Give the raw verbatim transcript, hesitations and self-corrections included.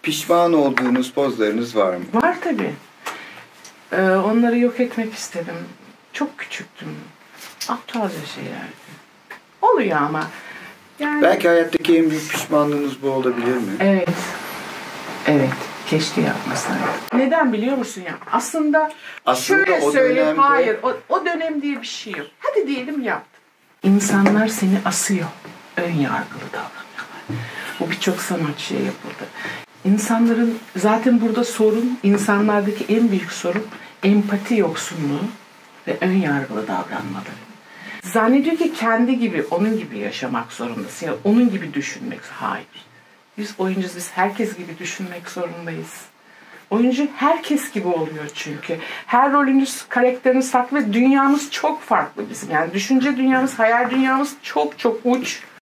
Pişman olduğunuz pozlarınız var mı? Var tabii. Ee, onları yok etmek istedim. Çok küçüktüm. Aptalca şeylerdi. Oluyor ama. Yani... Belki hayattaki en büyük pişmanlığınız bu olabilir mi? Evet. Evet. Keşke yapmasaydım. Neden biliyor musun ya? Aslında, Aslında şöyle o söyleyeyim. dönemde... Hayır. O, o dönem diye bir şey yok. Hadi diyelim yaptım. İnsanlar seni asıyor. Ön yargılı davranıyorlar. Bu birçok sanatçıya yapıldı. İnsanların zaten burada sorun, insanlardaki en büyük sorun empati yoksunluğu ve ön yargılı davranmaları. Zannediyor ki kendi gibi, onun gibi yaşamak zorundasın. Yani onun gibi düşünmek. Hayır. Biz oyuncuyuz, biz herkes gibi düşünmek zorundayız. Oyuncu herkes gibi oluyor çünkü. Her rolünüz, karakteriniz farklı ve dünyamız çok farklı bizim. Yani düşünce dünyamız, hayal dünyamız çok çok uç.